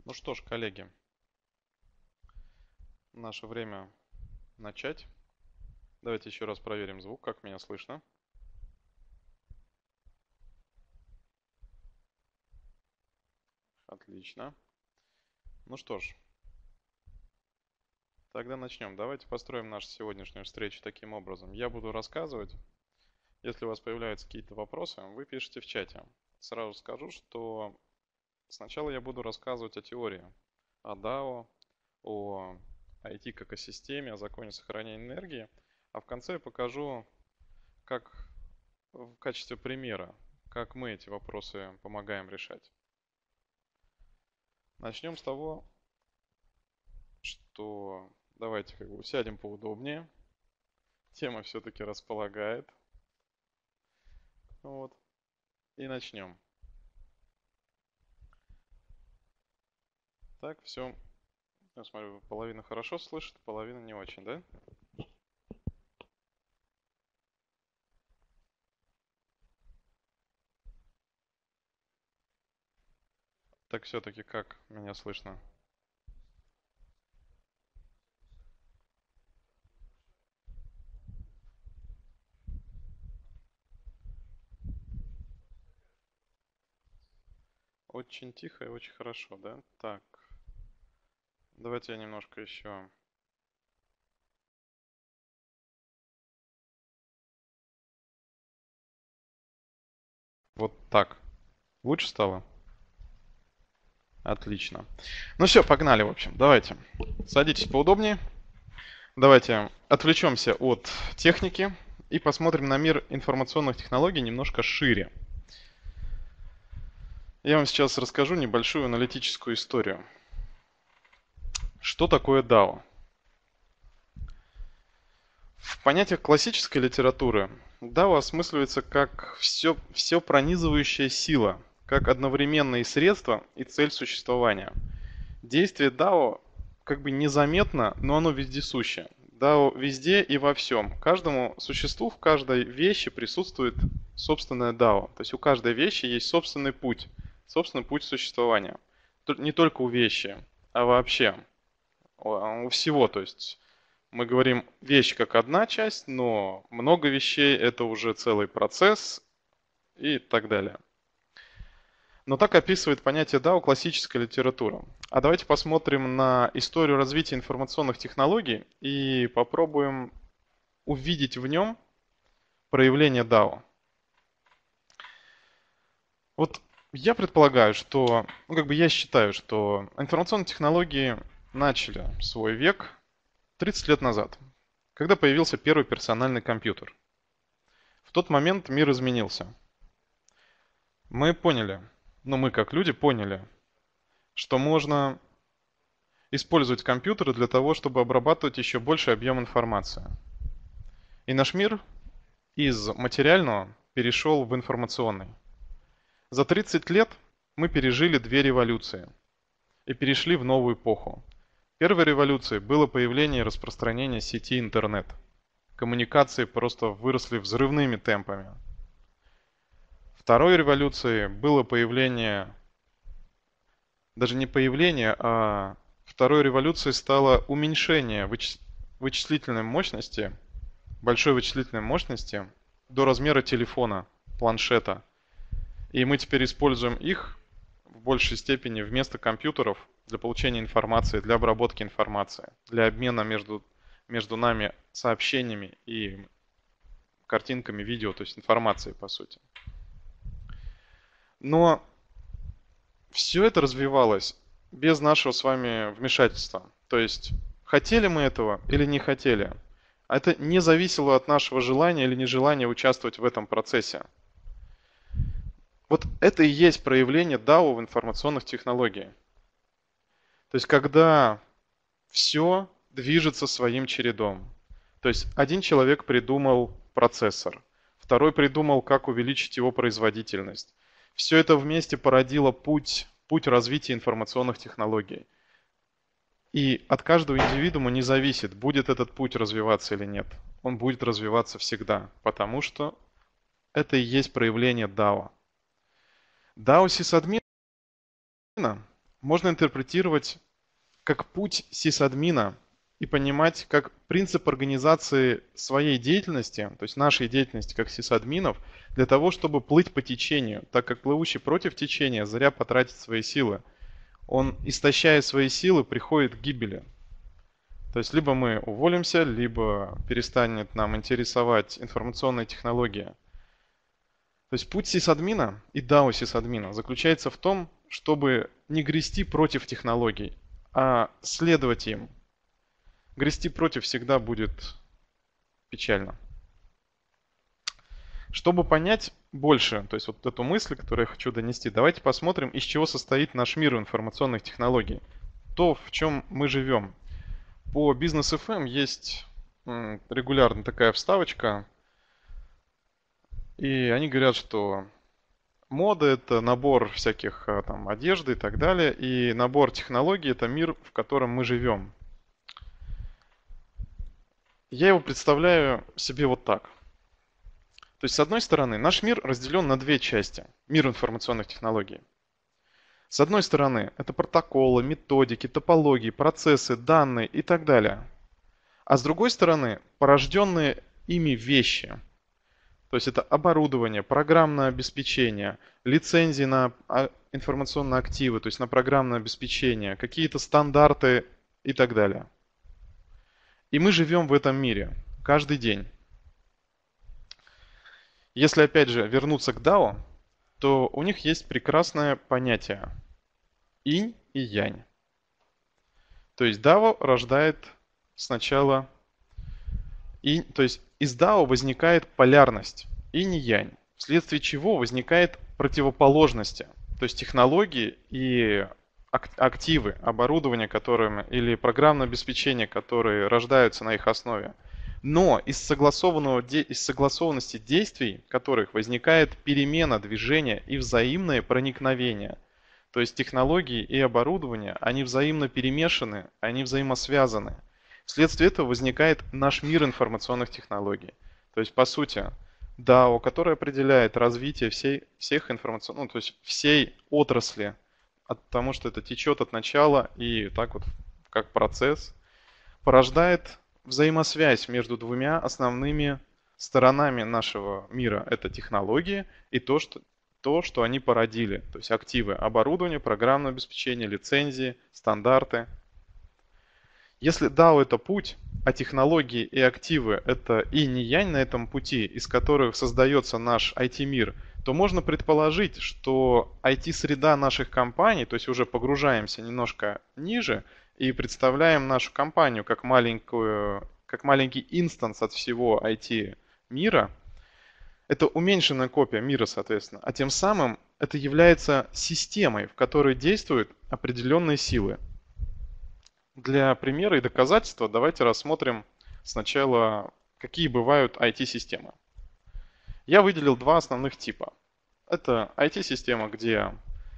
Ну что ж, коллеги, наше время начать. Давайте еще раз проверим звук, как меня слышно. Отлично. Ну что ж, тогда начнем. Давайте построим нашу сегодняшнюю встречу таким образом. Я буду рассказывать. Если у вас появляются какие-то вопросы, вы пишите в чате. Сразу скажу, что сначала я буду рассказывать о теории, о DAO, о IT как о системе, о законе сохранения энергии, а в конце я покажу, как в качестве примера, как мы эти вопросы помогаем решать. Начнем с того, что давайте сядем поудобнее. Тема все-таки располагает. Вот. И начнем. Так, все. Я смотрю, половина хорошо слышит, половина не очень, да? Так все-таки как меня слышно? Очень тихо и очень хорошо, да? Так, давайте я немножко еще... Вот так. Лучше стало? Отлично. Ну все, погнали, в общем. Давайте. Садитесь поудобнее. Давайте отвлечемся от техники и посмотрим на мир информационных технологий немножко шире. Я вам сейчас расскажу небольшую аналитическую историю. Что такое DAO? В понятиях классической литературы DAO осмысливается как все пронизывающая сила, как одновременные средства и цель существования. Действие DAO как бы незаметно, но оно вездесуще. DAO везде и во всем. Каждому существу в каждой вещи присутствует собственное DAO. То есть у каждой вещи есть собственный путь существования. Не только у вещи, а вообще у всего. То есть мы говорим вещь как одна часть, но много вещей это уже целый процесс и так далее. Но так описывает понятие DAO классическая литература. А давайте посмотрим на историю развития информационных технологий и попробуем увидеть в нем проявление DAO. Вот я предполагаю, что, я считаю, что информационные технологии начали свой век 30 лет назад, когда появился первый персональный компьютер. В тот момент мир изменился. Мы поняли, мы как люди поняли, что можно использовать компьютеры для того, чтобы обрабатывать еще больший объем информации. И наш мир из материального перешел в информационный. За 30 лет мы пережили две революции и перешли в новую эпоху. Первой революцией было появление и распространение сети интернет. Коммуникации просто выросли взрывными темпами. Второй революцией было появление, даже не появление, а второй революцией стало уменьшение вычислительной мощности, большой вычислительной мощности до размера телефона, планшета. И мы теперь используем их в большей степени вместо компьютеров для получения информации, для обработки информации, для обмена между нами сообщениями и картинками, видео, то есть информацией по сути. Но все это развивалось без нашего с вами вмешательства. То есть хотели мы этого или не хотели. А это не зависело от нашего желания или нежелания участвовать в этом процессе. Вот это и есть проявление DAO в информационных технологиях. То есть когда все движется своим чередом. То есть один человек придумал процессор, второй придумал, как увеличить его производительность. Все это вместе породило путь развития информационных технологий. И от каждого индивидуума не зависит, будет этот путь развиваться или нет. Он будет развиваться всегда, потому что это и есть проявление DAO. DAO сисадмина можно интерпретировать как путь сисадмина и понимать как принцип организации своей деятельности, то есть нашей деятельности как сисадминов, для того, чтобы плыть по течению, так как плывущий против течения зря потратит свои силы. Он, истощая свои силы, приходит к гибели. То есть либо мы уволимся, либо перестанет нам интересовать информационная технология. То есть путь сисадмина и DAO сисадмина заключается в том, чтобы не грести против технологий, а следовать им. Грести против всегда будет печально. Чтобы понять больше, то есть вот эту мысль, которую я хочу донести, давайте посмотрим, из чего состоит наш мир информационных технологий. То, в чем мы живем. По Business FM есть регулярно такая вставочка, и они говорят, что мода — это набор всяких там одежды и так далее, и набор технологий — это мир, в котором мы живем. Я его представляю себе вот так. То есть, с одной стороны, наш мир разделен на две части. Мир информационных технологий. С одной стороны, это протоколы, методики, топологии, процессы, данные и так далее. А с другой стороны, порожденные ими вещи. То есть это оборудование, программное обеспечение, лицензии на информационные активы, то есть на программное обеспечение, какие-то стандарты и так далее. И мы живем в этом мире каждый день. Если опять же вернуться к DAO, то у них есть прекрасное понятие инь и янь. То есть DAO рождает сначала инь, то есть из DAO возникает полярность инь и янь, вследствие чего возникает противоположности. То есть технологии и активы, оборудование, которыми или программное обеспечение, которые рождаются на их основе. Но из согласованности действий, которых возникает перемена движения и взаимное проникновение. То есть технологии и оборудование, они взаимно перемешаны, они взаимосвязаны. Вследствие этого возникает наш мир информационных технологий. То есть, по сути, DAO, который определяет развитие всех информационных, то есть всей отрасли, потому что это течет от начала и так вот как процесс, порождает взаимосвязь между двумя основными сторонами нашего мира. Это технологии и то, что они породили. То есть активы, оборудование, программное обеспечение, лицензии, стандарты. Если DAO это путь, а технологии и активы это инь и янь на этом пути, из которых создается наш IT-мир, то можно предположить, что IT-среда наших компаний, то есть уже погружаемся немножко ниже и представляем нашу компанию как маленький инстанс от всего IT-мира, это уменьшенная копия мира, соответственно, а тем самым это является системой, в которой действуют определенные силы. Для примера и доказательства давайте рассмотрим сначала, какие бывают IT-системы. Я выделил два основных типа. Это IT-система, где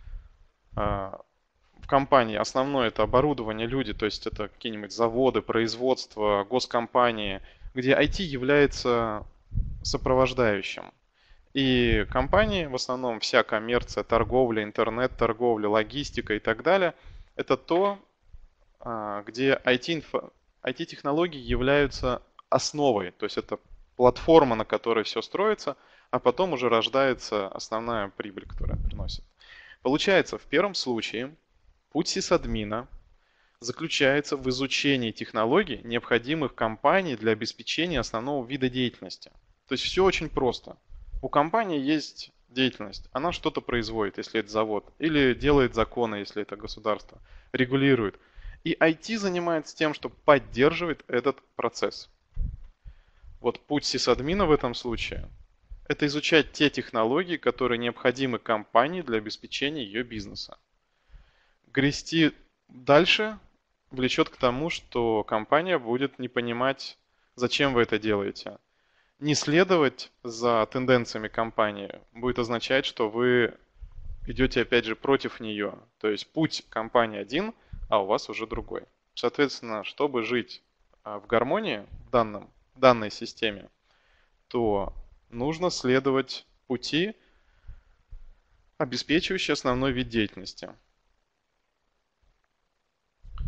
в компании основное это оборудование, люди, то есть это какие-нибудь заводы, производства, госкомпании, где IT является сопровождающим. И компании, в основном вся коммерция, торговля, интернет-торговля, логистика и так далее, это то, где IT-технологии являются основой, то есть это платформа, на которой все строится, а потом уже рождается основная прибыль, которая приносит. Получается, в первом случае путь сисадмина заключается в изучении технологий, необходимых компании для обеспечения основного вида деятельности. То есть все очень просто. У компании есть деятельность, она что-то производит, если это завод, или делает законы, если это государство, регулирует. И IT занимается тем, что поддерживает этот процесс. Вот путь сисадмина в этом случае – это изучать те технологии, которые необходимы компании для обеспечения ее бизнеса. Грести дальше влечет к тому, что компания будет не понимать, зачем вы это делаете. Не следовать за тенденциями компании будет означать, что вы идете опять же против нее. То есть путь компании один, а у вас уже другой. Соответственно, чтобы жить в гармонии в данной системе, то нужно следовать пути, обеспечивающие основной вид деятельности.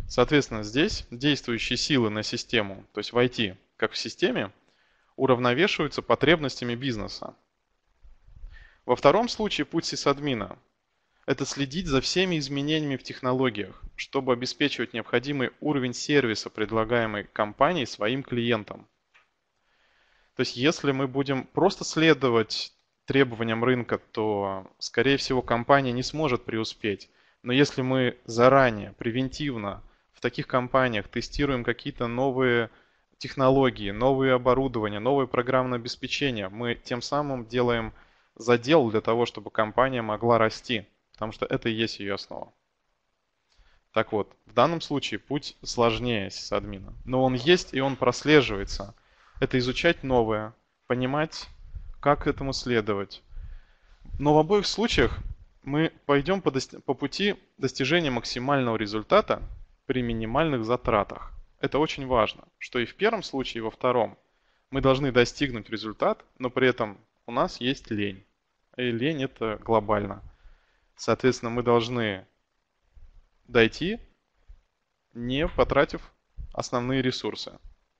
Соответственно, здесь действующие силы на систему, то есть в IT, как в системе, уравновешиваются потребностями бизнеса. Во втором случае путь сисадмина– это следить за всеми изменениями в технологиях, чтобы обеспечивать необходимый уровень сервиса, предлагаемый компанией своим клиентам. То есть если мы будем просто следовать требованиям рынка, то, скорее всего, компания не сможет преуспеть. Но если мы заранее, превентивно в таких компаниях тестируем какие-то новые технологии, новые оборудования, новое программное обеспечение, мы тем самым делаем задел для того, чтобы компания могла расти, потому что это и есть ее основа. Так вот, в данном случае путь сложнее сисадмина, но он есть и он прослеживается. Это изучать новое, понимать, как к этому следовать. Но в обоих случаях мы пойдем по пути достижения максимального результата при минимальных затратах. Это очень важно, что и в первом случае, и во втором мы должны достигнуть результат, но при этом у нас есть лень. И лень это глобально. Соответственно, мы должны дойти, не потратив основные ресурсы.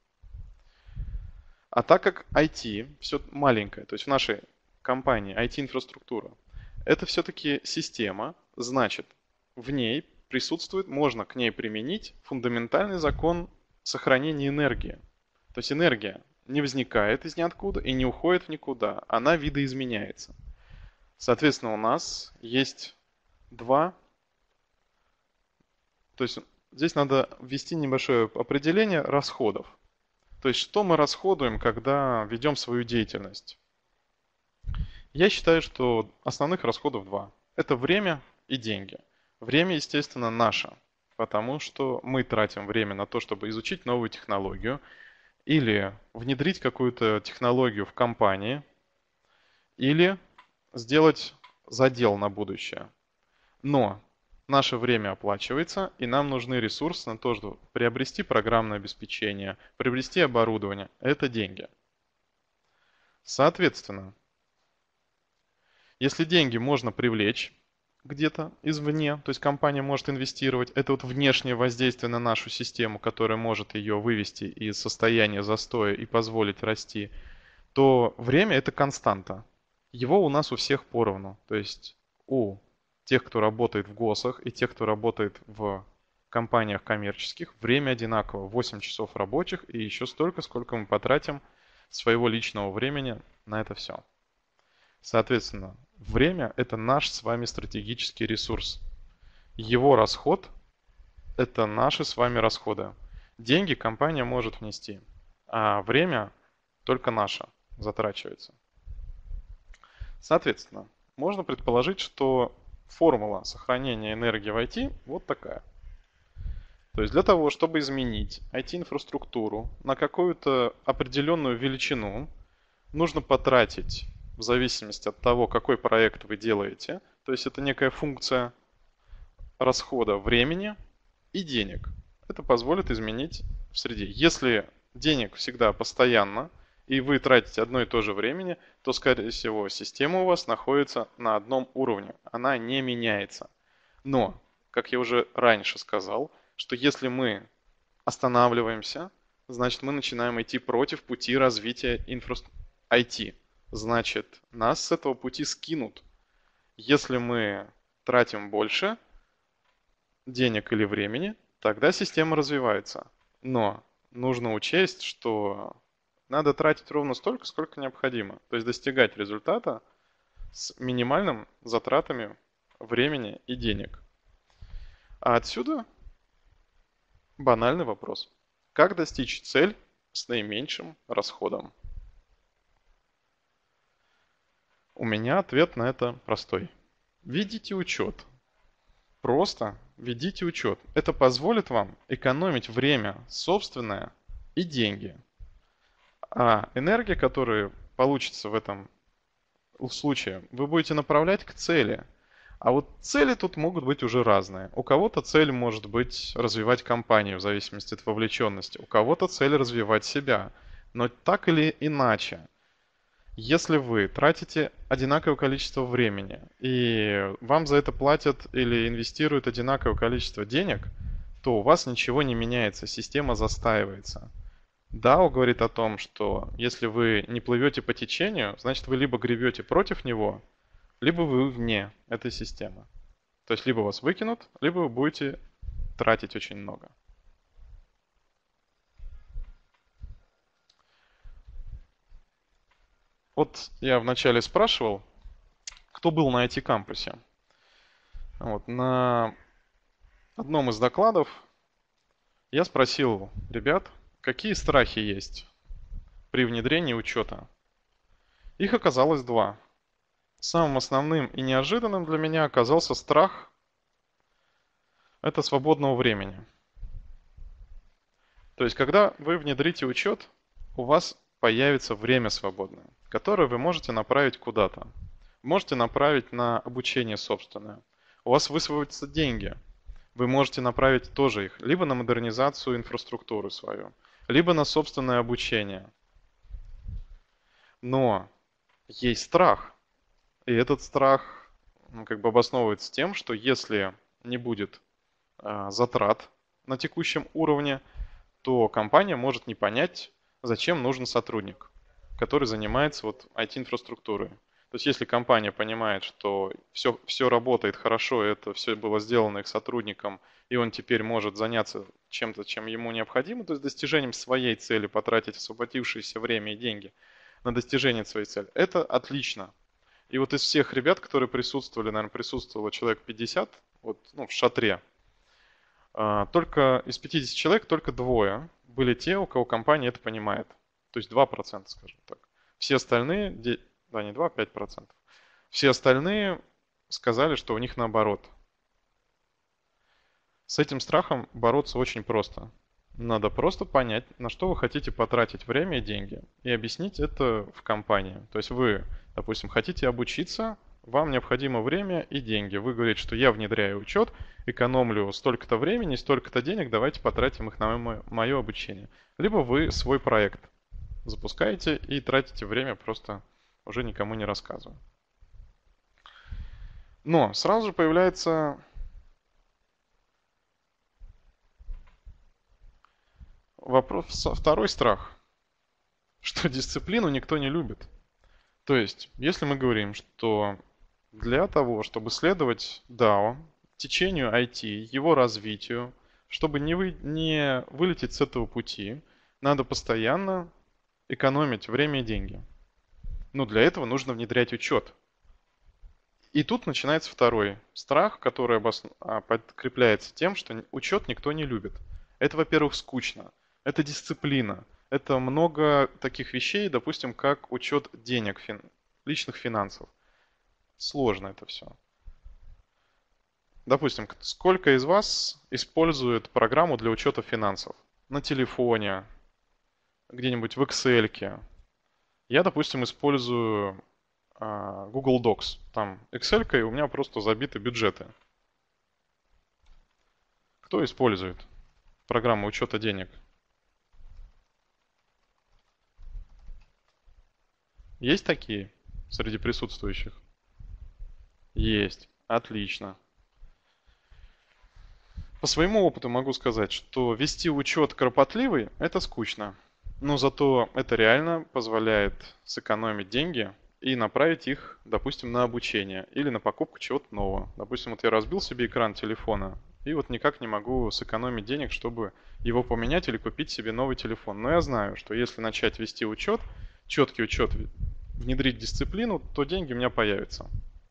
А так как IT все маленькое, то есть в нашей компании IT-инфраструктура, это все-таки система, значит, в ней присутствует, можно к ней применить фундаментальный закон сохранения энергии. То есть энергия не возникает из ниоткуда и не уходит в никуда, она видоизменяется. Соответственно, у нас есть два, то есть здесь надо ввести небольшое определение расходов. То есть что мы расходуем, когда ведем свою деятельность? Я считаю, что основных расходов два. Это время и деньги. Время, естественно, наше, потому что мы тратим время на то, чтобы изучить новую технологию или внедрить какую-то технологию в компании, или сделать задел на будущее. Но наше время оплачивается, и нам нужны ресурсы на то, чтобы приобрести программное обеспечение, приобрести оборудование. Это деньги. Соответственно, если деньги можно привлечь где-то извне, то есть компания может инвестировать, это вот внешнее воздействие на нашу систему, которое может ее вывести из состояния застоя и позволить расти, то время это константа. Его у нас у всех поровну. То есть у тех, кто работает в ГОСах и тех, кто работает в компаниях коммерческих, время одинаково. 8 часов рабочих и еще столько, сколько мы потратим своего личного времени на это все. Соответственно, время – это наш с вами стратегический ресурс. Его расход – это наши с вами расходы. Деньги компания может внести, а время только наше затрачивается. Соответственно, можно предположить, что формула сохранения энергии в IT вот такая. То есть для того, чтобы изменить IT-инфраструктуру на какую-то определенную величину, нужно потратить, в зависимости от того, какой проект вы делаете, то есть это некая функция расхода времени и денег. Это позволит изменить в среде. Если денег всегда постоянно, и вы тратите одно и то же времени, то, скорее всего, система у вас находится на одном уровне. Она не меняется. Но, как я уже раньше сказал, что если мы останавливаемся, значит мы начинаем идти против пути развития IT. Значит, нас с этого пути скинут. Если мы тратим больше денег или времени, тогда система развивается. Но нужно учесть, что надо тратить ровно столько, сколько необходимо. То есть достигать результата с минимальными затратами времени и денег. А отсюда банальный вопрос. Как достичь цель с наименьшим расходом? У меня ответ на это простой. Ведите учет. Просто ведите учет. Это позволит вам экономить время собственное и деньги. А энергия, которая получится в этом случае, вы будете направлять к цели. А вот цели тут могут быть уже разные. У кого-то цель может быть развивать компанию в зависимости от вовлеченности. У кого-то цель развивать себя. Но так или иначе, если вы тратите одинаковое количество времени и вам за это платят или инвестируют одинаковое количество денег, то у вас ничего не меняется, система застаивается. DAO говорит о том, что если вы не плывете по течению, значит вы либо гребете против него, либо вы вне этой системы. То есть либо вас выкинут, либо вы будете тратить очень много. Вот я вначале спрашивал, кто был на IT-кампусе. Вот, на одном из докладов я спросил ребят, какие страхи есть при внедрении учета. Их оказалось два. Самым основным и неожиданным для меня оказался страх это свободного времени. То есть, когда вы внедрите учет, у вас появится время свободное, которое вы можете направить куда-то. Можете направить на обучение собственное. У вас высвободятся деньги. Вы можете направить тоже их либо на модернизацию инфраструктуры свою, либо на собственное обучение. Но есть страх. И этот страх обосновывается тем, что если не будет затрат на текущем уровне, то компания может не понять, зачем нужен сотрудник, который занимается IT-инфраструктурой. То есть если компания понимает, что все работает хорошо, это все было сделано их сотрудником, и он теперь может заняться чем-то, чем ему необходимо, то есть достижением своей цели, потратить освободившееся время и деньги на достижение своей цели, это отлично. И вот из всех ребят, которые присутствовали, наверное, присутствовало человек 50 в шатре, только из 50 человек только двое были те, у кого компания это понимает. То есть 2%, скажем так. Все остальные, не 2, 5%. Все остальные сказали, что у них наоборот. С этим страхом бороться очень просто. Надо просто понять, на что вы хотите потратить время и деньги, и объяснить это в компании. То есть вы, допустим, хотите обучиться, вам необходимо время и деньги. Вы говорите, что я внедряю учет, экономлю столько-то времени, столько-то денег, давайте потратим их на мое обучение. Либо вы свой проект запускаете и тратите время, просто уже никому не рассказывая. Но сразу же появляется второй страх, что дисциплину никто не любит. То есть, если мы говорим, что для того, чтобы следовать DAO, течению IT, его развитию, чтобы не вылететь с этого пути, надо постоянно экономить время и деньги. Но для этого нужно внедрять учет. И тут начинается второй страх, который подкрепляется тем, что учет никто не любит. Это, во-первых, скучно. Это дисциплина. Это много таких вещей, допустим, как учет денег, личных финансов. Сложно это все. Допустим, сколько из вас использует программу для учета финансов? На телефоне, где-нибудь в Excel. Я, допустим, использую Google Docs. Там Excel, и у меня просто забиты бюджеты. Кто использует программу учета денег? Есть такие среди присутствующих? Есть. Отлично. По своему опыту могу сказать, что вести учет кропотливый – это скучно. Но зато это реально позволяет сэкономить деньги и направить их, допустим, на обучение или на покупку чего-то нового. Допустим, я разбил себе экран телефона и никак не могу сэкономить денег, чтобы его поменять или купить себе новый телефон. Но я знаю, что если начать вести учет, четкий учет, внедрить дисциплину, то деньги у меня появятся.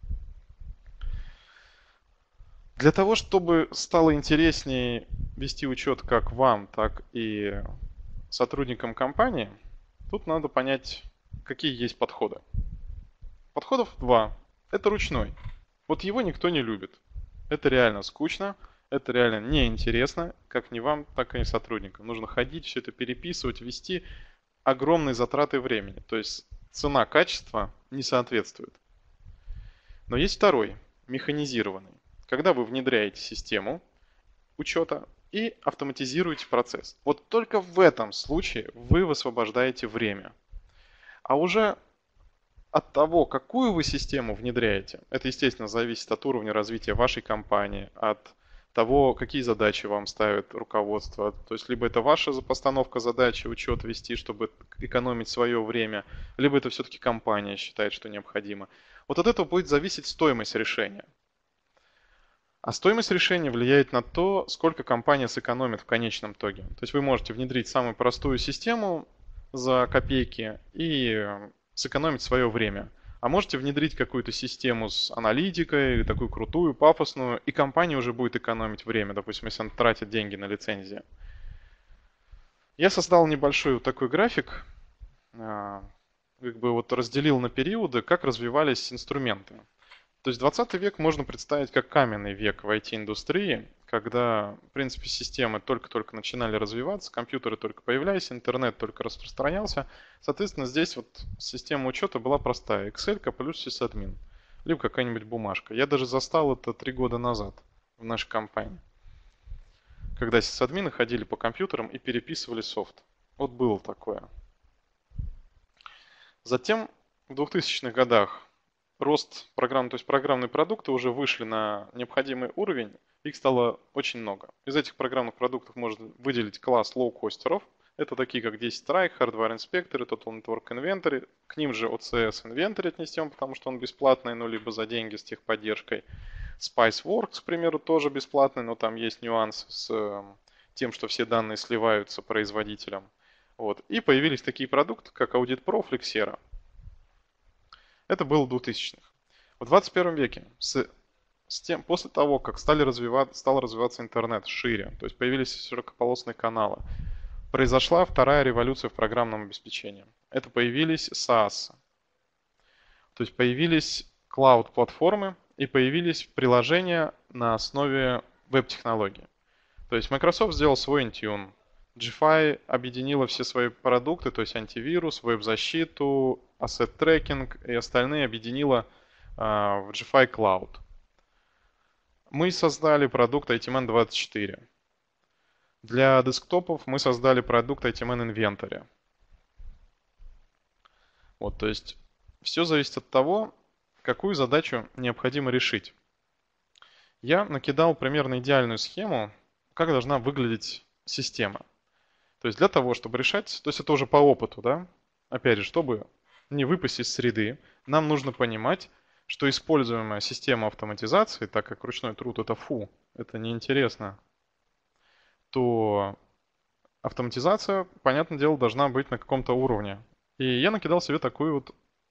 Для того, чтобы стало интереснее вести учет как вам, так и сотрудникам компании, тут надо понять, какие есть подходы. Подходов два. Это ручной. Его никто не любит. Это реально скучно, это реально неинтересно, как ни вам, так и сотрудникам. Нужно ходить, все это переписывать, вести огромные затраты времени. То есть цена-качество не соответствует. Но есть второй, механизированный. Когда вы внедряете систему учета и автоматизируете процесс. Только в этом случае вы высвобождаете время. А уже от того, какую вы систему внедряете, это, естественно, зависит от уровня развития вашей компании, от того, какие задачи вам ставит руководство. То есть либо это ваша постановка задачи, учет вести, чтобы экономить свое время, либо это все-таки компания считает, что необходимо. Вот от этого будет зависеть стоимость решения. А стоимость решения влияет на то, сколько компания сэкономит в конечном итоге. То есть вы можете внедрить самую простую систему за копейки и сэкономить свое время. А можете внедрить какую-то систему с аналитикой, такую крутую, пафосную, и компания уже будет экономить время, допустим, если она тратит деньги на лицензии. Я создал небольшой вот такой график, как бы вот разделил на периоды, как развивались инструменты. То есть 20 век можно представить как каменный век в IT-индустрии, когда, в принципе, системы только-только начинали развиваться, компьютеры только появлялись, интернет только распространялся. Соответственно, здесь вот система учета была простая. Excel плюс сисадмин. Либо какая-нибудь бумажка. Я даже застал это 3 года назад в нашей компании. Когда сисадмины ходили по компьютерам и переписывали софт. Вот было такое. Затем в 2000-х годах рост программ, то есть программные продукты уже вышли на необходимый уровень, их стало очень много. Из этих программных продуктов можно выделить класс лоу-костеров. Это такие как 10 Strike, Hardware Inspector, Total Network Inventory. К ним же OCS Inventory отнесем, потому что он бесплатный, ну либо за деньги с техподдержкой. Spiceworks, к примеру, тоже бесплатный, но там есть нюансы с тем, что все данные сливаются производителям. Вот. И появились такие продукты, как Audit Pro, Flexera. Это было в 2000-х. В 21 веке, после того, как стал развиваться интернет шире, то есть появились широкополосные каналы, произошла вторая революция в программном обеспечении. Это появились SaaS. То есть появились клауд-платформы и появились приложения на основе веб-технологий. То есть Microsoft сделал свой Intune. GFI объединила все свои продукты, то есть антивирус, веб-защиту, ассет-трекинг и остальные объединила в GFI Cloud. Мы создали продукт ITMN 24. Для десктопов мы создали продукт ITMN Inventory. Вот, то есть все зависит от того, какую задачу необходимо решить. Я накидал примерно идеальную схему, как должна выглядеть система. То есть для того, чтобы решать, то есть это уже по опыту, да, опять же, чтобы не выпасть из среды, нам нужно понимать, что используемая система автоматизации, так как ручной труд это это неинтересно, то автоматизация, понятное дело, должна быть на каком-то уровне. И я накидал себе такую вот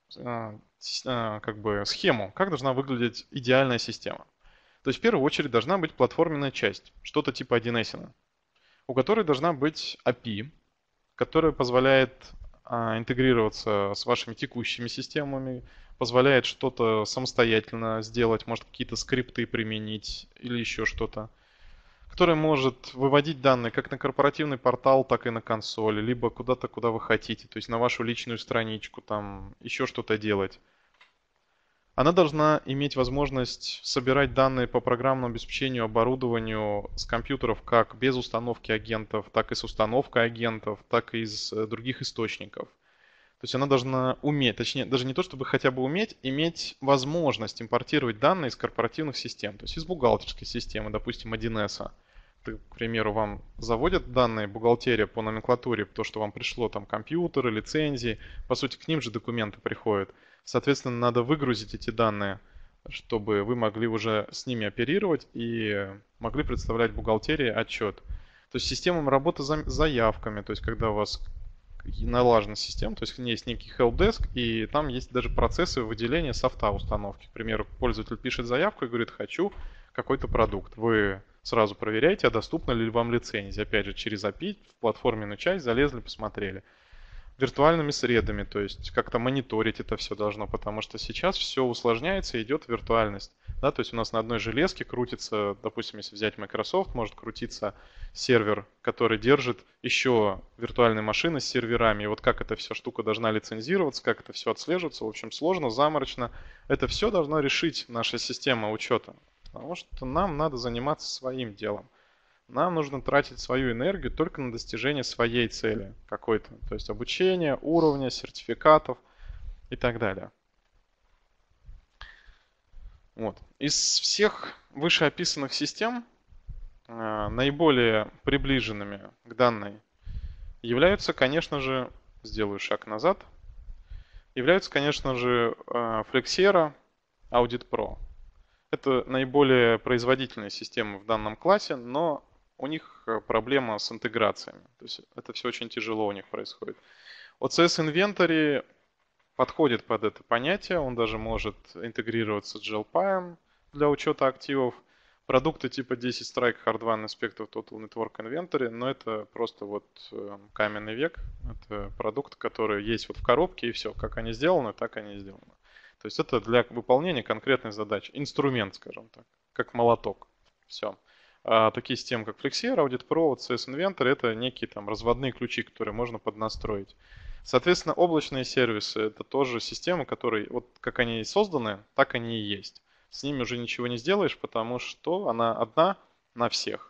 как бы схему, как должна выглядеть идеальная система. То есть в первую очередь должна быть платформенная часть, что-то типа 1С, у которой должна быть API, которая позволяет интегрироваться с вашими текущими системами, позволяет что-то самостоятельно сделать, может какие-то скрипты применить или еще что-то, которая может выводить данные как на корпоративный портал, так и на консоль, либо куда-то, куда вы хотите, то есть на вашу личную страничку, там еще что-то делать. Она должна иметь возможность собирать данные по программному обеспечению, оборудованию с компьютеров как без установки агентов, так и с установкой агентов, так и из других источников. То есть она должна уметь, точнее, даже не то чтобы хотя бы уметь, иметь возможность импортировать данные из корпоративных систем, то есть из бухгалтерской системы, допустим, 1С. К примеру, вам заводят данные бухгалтерия по номенклатуре, то, что вам пришло там компьютеры, лицензии, по сути, к ним же документы приходят. Соответственно, надо выгрузить эти данные, чтобы вы могли уже с ними оперировать и могли представлять бухгалтерии отчет. То есть системам работы с заявками, то есть когда у вас налажена система, то есть есть некий helpdesk, и там есть даже процессы выделения софта установки. К примеру, пользователь пишет заявку и говорит, хочу какой-то продукт. Вы сразу проверяйте, а доступна ли вам лицензия. Опять же, через API в платформенную часть залезли, посмотрели. Виртуальными средами, то есть как-то мониторить это все должно, потому что сейчас все усложняется и идет виртуальность. Да, то есть у нас на одной железке крутится, допустим, если взять Microsoft, может крутиться сервер, который держит еще виртуальные машины с серверами. И вот как эта вся штука должна лицензироваться, как это все отслеживаться, в общем, сложно, заморочно. Это все должна решить наша система учета, потому что нам надо заниматься своим делом. Нам нужно тратить свою энергию только на достижение своей цели какой-то. То есть обучение, уровня, сертификатов и так далее. Вот. Из всех вышеописанных систем наиболее приближенными к данной являются, конечно же, сделаю шаг назад, являются, конечно же, Flexera, Audit Pro. Это наиболее производительные системы в данном классе, но у них проблема с интеграциями. То есть это все очень тяжело у них происходит. OCS Inventory подходит под это понятие, он даже может интегрироваться с GLPI для учета активов. Продукты типа 10 Strike, Hardware Inspector, Total Network Inventory, но это просто вот каменный век. Это продукты, которые есть вот в коробке и все. Как они сделаны, так они и сделаны. То есть это для выполнения конкретной задачи. Инструмент, скажем так, как молоток. Все. А такие системы, как Flexera, Audit Pro, CS Inventory, это некие там разводные ключи, которые можно поднастроить. Соответственно, облачные сервисы — это тоже системы, которые, вот как они созданы, так они и есть. С ними уже ничего не сделаешь, потому что она одна на всех.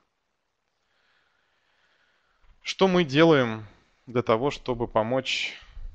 Что мы делаем для того, чтобы помочь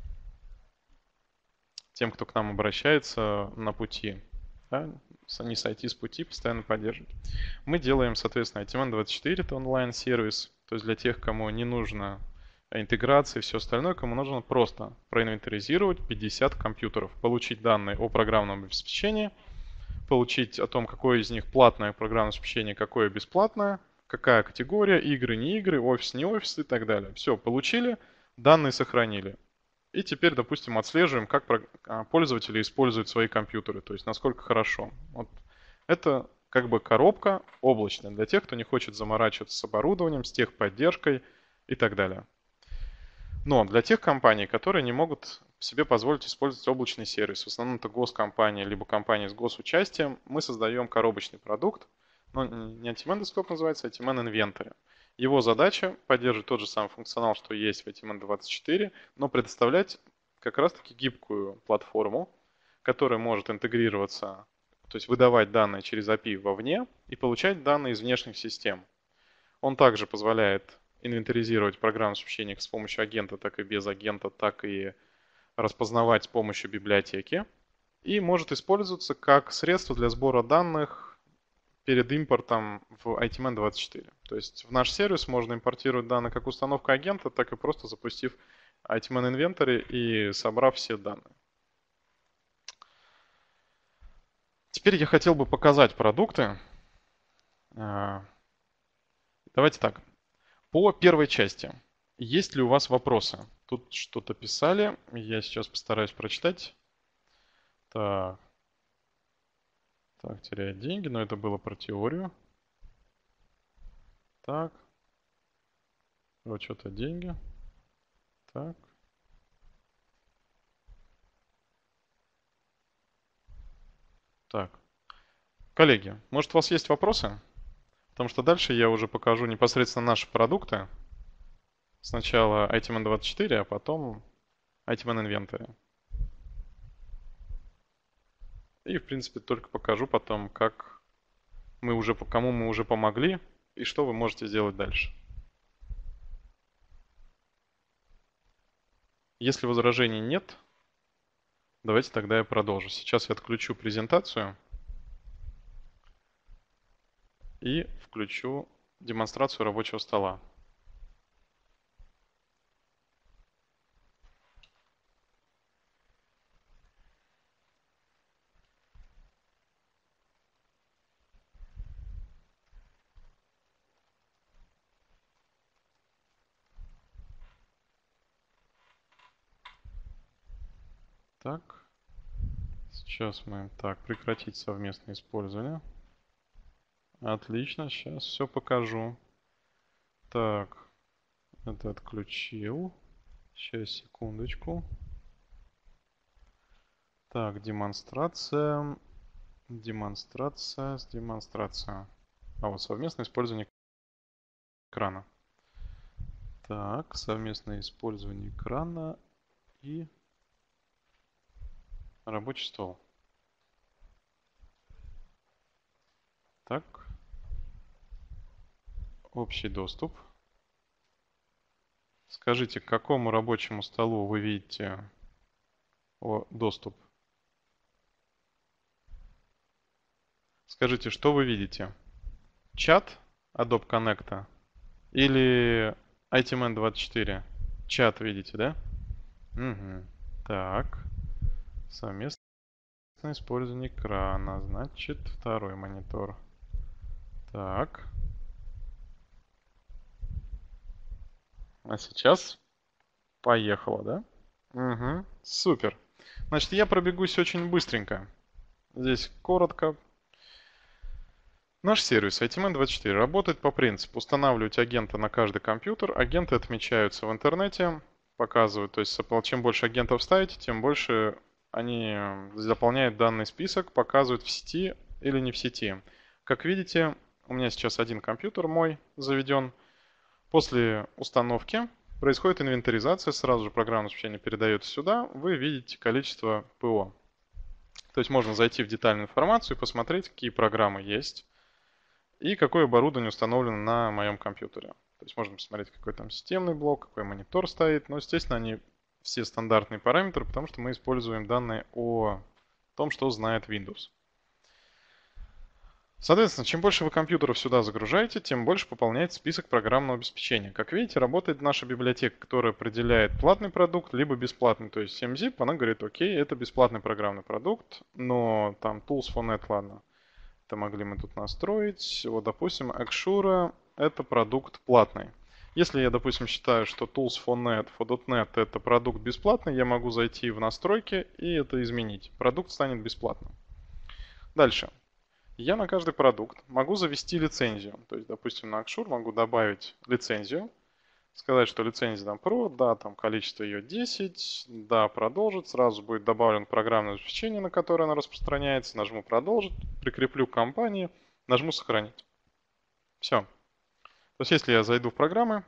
тем, кто к нам обращается на пути? Да? Не сойти с пути, постоянно поддерживать. Мы делаем, соответственно, ITMN24, это онлайн-сервис. То есть для тех, кому не нужно интеграция и все остальное, кому нужно просто проинвентаризировать 50 компьютеров, получить данные о программном обеспечении, получить о том, какое из них платное программное обеспечение, какое бесплатное, какая категория, игры, не игры, офис, не офис и так далее. Все, получили, данные сохранили. И теперь, допустим, отслеживаем, как пользователи используют свои компьютеры, то есть насколько хорошо. Вот это как бы коробка облачная для тех, кто не хочет заморачиваться с оборудованием, с техподдержкой и так далее. Но для тех компаний, которые не могут себе позволить использовать облачный сервис, в основном это госкомпании, либо компании с госучастием, мы создаем коробочный продукт, но не Anti-Man Desktop называется, а Anti-Man Inventory. Его задача поддерживать тот же самый функционал, что есть в Anti-Man 24, но предоставлять как раз-таки гибкую платформу, которая может интегрироваться, то есть выдавать данные через API вовне и получать данные из внешних систем. Он также позволяет инвентаризировать программное обеспечение как с помощью агента, так и без агента, так и распознавать с помощью библиотеки. И может использоваться как средство для сбора данных перед импортом в ITMN 24. То есть в наш сервис можно импортировать данные как установка агента, так и просто запустив ITMN Inventory и собрав все данные. Теперь я хотел бы показать продукты. Давайте так. По первой части. Есть ли у вас вопросы? Тут что-то писали. Я сейчас постараюсь прочитать. Так. Так, теряет деньги, но это было про теорию. Так. Вот что-то деньги. Так. Так. Коллеги, может у вас есть вопросы? Потому что дальше я уже покажу непосредственно наши продукты. Сначала ITMN 24, а потом ITMN Inventory. И, в принципе, только покажу потом, как кому мы уже помогли и что вы можете сделать дальше. Если возражений нет, давайте тогда я продолжу. Сейчас я отключу презентацию и включу демонстрацию рабочего стола. Так, сейчас мы... Так, прекратить совместное использование. Отлично, сейчас все покажу. Так, это отключил. Сейчас, секундочку. Так, демонстрация. Демонстрация. А вот совместное использование экрана. Так, совместное использование экрана и рабочий стол. Так. Общий доступ. Скажите, к какому рабочему столу вы видите доступ? Скажите, что вы видите? Чат Adobe Connect или ITMN 24? Чат видите, да? Угу. Так. Совместное использование экрана. Значит, второй монитор. Так. А сейчас поехало, да? Угу. Супер. Значит, я пробегусь очень быстренько. Здесь коротко. Наш сервис ITMN24 работает по принципу устанавливать агента на каждый компьютер. Агенты отмечаются в интернете, показывают, то есть чем больше агентов ставите, тем больше они заполняют данный список, показывают в сети или не в сети. Как видите, у меня сейчас один компьютер мой заведен. После установки происходит инвентаризация, сразу же программное обеспечение передается сюда, вы видите количество ПО. То есть можно зайти в детальную информацию и посмотреть, какие программы есть и какое оборудование установлено на моем компьютере. То есть можно посмотреть, какой там системный блок, какой монитор стоит. Но, естественно, они все стандартные параметры, потому что мы используем данные о том, что знает Windows. Соответственно, чем больше вы компьютеров сюда загружаете, тем больше пополняется список программного обеспечения. Как видите, работает наша библиотека, которая определяет платный продукт, либо бесплатный. То есть 7zip, она говорит, окей, это бесплатный программный продукт, но там Tools for Net, ладно, это могли мы тут настроить. Вот, допустим, Axure это продукт платный. Если я, допустим, считаю, что Tools for .NET это продукт бесплатный, я могу зайти в настройки и это изменить. Продукт станет бесплатным. Дальше. Я на каждый продукт могу завести лицензию. То есть, допустим, на Axure могу добавить лицензию, сказать, что лицензия там Pro, да, там количество ее 10, да, продолжить, сразу будет добавлен программное обеспечение, на которое она распространяется, нажму продолжить, прикреплю к компании, нажму сохранить. Все. То есть, если я зайду в программы,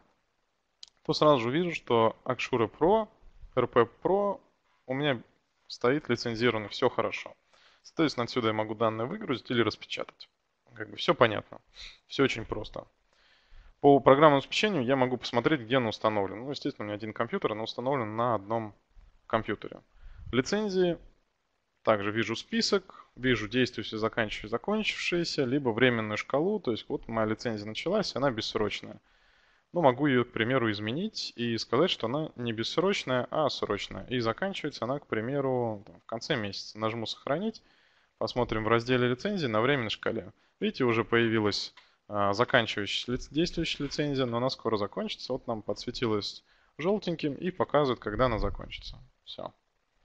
то сразу же вижу, что Axure Pro, RP Pro у меня стоит лицензировано, все хорошо. Соответственно, отсюда я могу данные выгрузить или распечатать. Как бы все понятно. Все очень просто. По программному обеспечению я могу посмотреть, где оно установлено. Ну, естественно, у меня один компьютер, оно установлено на одном компьютере. Лицензии. Также вижу список, вижу действующие, заканчивающие, закончившиеся, либо временную шкалу. То есть вот моя лицензия началась, она бессрочная. Но могу ее, к примеру, изменить и сказать, что она не бессрочная, а срочная. И заканчивается она, к примеру, в конце месяца. Нажму «Сохранить». Посмотрим в разделе лицензии на временной шкале. Видите, уже появилась заканчивающая действующая лицензия, но она скоро закончится. Вот нам подсветилась желтеньким и показывает, когда она закончится. Все.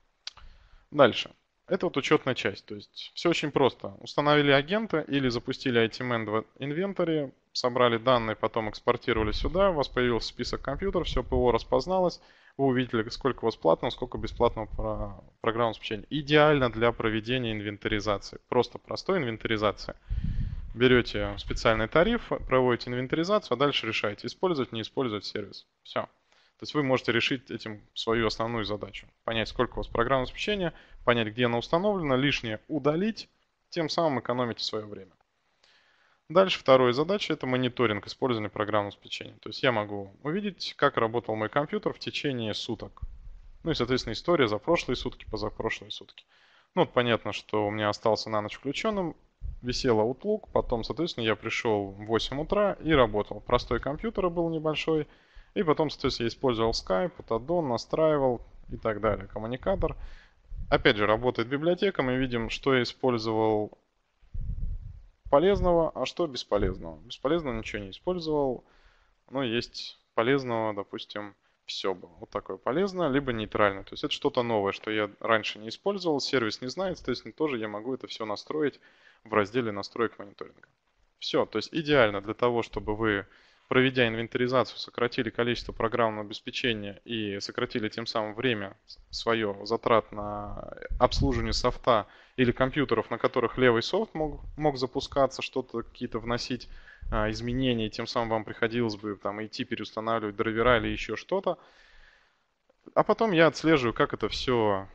Дальше. Это вот учетная часть. То есть все очень просто. Установили агента или запустили ITMN Inventory, собрали данные, потом экспортировали сюда, у вас появился список компьютеров, все ПО распозналось, вы увидели, сколько у вас платного, сколько бесплатного программного обеспечения. Идеально для проведения инвентаризации. Просто простой инвентаризации. Берете специальный тариф, проводите инвентаризацию, а дальше решаете, использовать, не использовать сервис. Все. То есть вы можете решить этим свою основную задачу. Понять, сколько у вас программного обеспечения, понять, где оно установлено, лишнее удалить, тем самым экономите свое время. Дальше вторая задача – это мониторинг использования программного обеспечения. То есть я могу увидеть, как работал мой компьютер в течение суток. Ну и, соответственно, история за прошлые сутки, позапрошлые сутки. Ну вот понятно, что у меня остался на ночь включенным, висел Outlook, потом, соответственно, я пришел в 8 утра и работал. Простой компьютер был небольшой, и потом, соответственно, я использовал Skype, Addon, настраивал и так далее, коммуникатор. Опять же, работает библиотека, мы видим, что я использовал полезного, а что бесполезного. Бесполезного ничего не использовал, но есть полезного, допустим, все было. Вот такое полезное, либо нейтральное. То есть это что-то новое, что я раньше не использовал, сервис не знает, соответственно, тоже я могу это все настроить в разделе настроек мониторинга. Все, то есть идеально для того, чтобы вы, проведя инвентаризацию, сократили количество программного обеспечения и сократили тем самым время свое затрат на обслуживание софта или компьютеров, на которых левый софт мог запускаться, что-то какие-то вносить изменения, тем самым вам приходилось бы там идти переустанавливать драйвера или еще что-то. А потом я отслеживаю, как это все...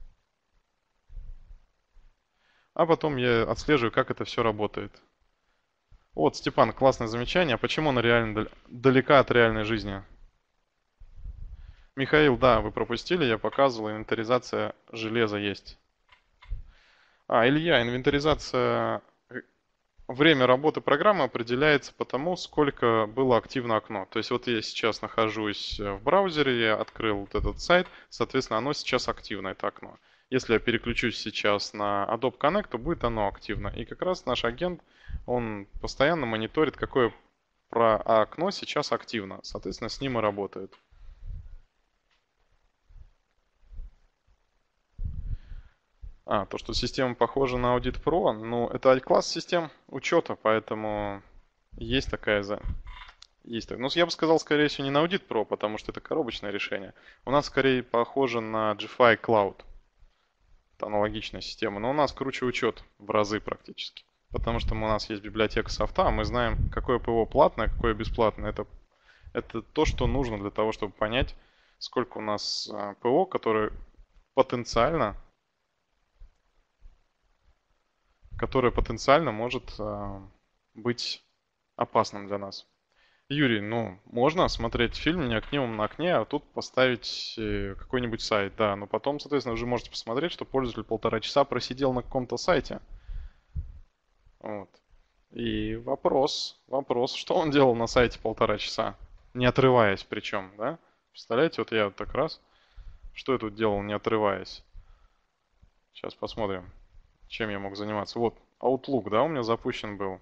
работает. Вот, Степан, классное замечание. А почему она реально далека от реальной жизни? Михаил, да, вы пропустили, я показывал, инвентаризация железа есть. Илья, инвентаризация время работы программы определяется по тому, сколько было активно окно. То есть вот я сейчас нахожусь в браузере, я открыл вот этот сайт, соответственно, оно сейчас активно, это окно. Если я переключусь сейчас на Adobe Connect, то будет оно активно. И как раз наш агент, он постоянно мониторит, какое окно сейчас активно. Соответственно, с ним и работает. То, что система похожа на Audit Pro, ну, это класс систем учета, поэтому есть такая есть. Ну, я бы сказал, скорее всего, не на Audit Pro, потому что это коробочное решение. У нас скорее похоже на GFI Cloud. Это аналогичная система, но у нас круче учет в разы практически. Потому что у нас есть библиотека софта, а мы знаем, какое ПО платное, какое бесплатное. Это то, что нужно для того, чтобы понять, сколько у нас ПО, которое потенциально может быть опасным для нас. Юрий, ну, можно смотреть фильм неактивным на окне, а тут поставить какой-нибудь сайт, да. Но потом, соответственно, вы же можете посмотреть, что пользователь 1,5 часа просидел на каком-то сайте. Вот. И вопрос, что он делал на сайте 1,5 часа? Не отрываясь причем, да? Представляете, вот я вот так раз, что я тут делал, не отрываясь? Сейчас посмотрим, чем я мог заниматься. Вот, Outlook, да, у меня запущен был.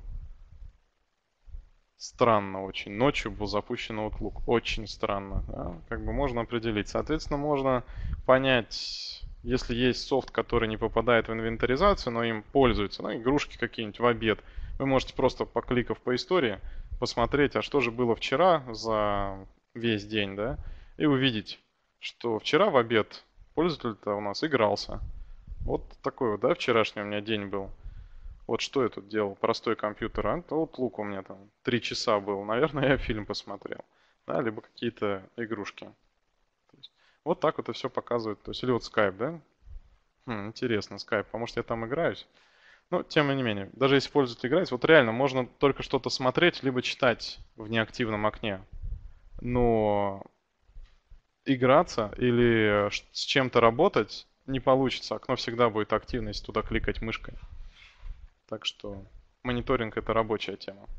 Странно очень. Ночью был запущен Outlook. Очень странно. Да? Как бы можно определить. Соответственно, можно понять, если есть софт, который не попадает в инвентаризацию, но им пользуются, ну, игрушки какие-нибудь в обед, вы можете просто, покликав по истории, посмотреть, а что же было вчера за весь день, да, и увидеть, что вчера в обед пользователь-то у нас игрался. Вот такой вот, да, вчерашний у меня день был. Вот что я тут делал? Простой компьютер. Outlook у меня там 3 часа был. Наверное, я фильм посмотрел. Да, либо какие-то игрушки. То есть, вот так вот это все показывает. То есть, или вот Skype, да? Интересно, Skype. А может, я там играюсь? Но, тем не менее, даже если пользователь играет, вот реально можно только что-то смотреть, либо читать в неактивном окне. Но играться или с чем-то работать не получится. Окно всегда будет активно, если туда кликать мышкой. Так что мониторинг это рабочая тема.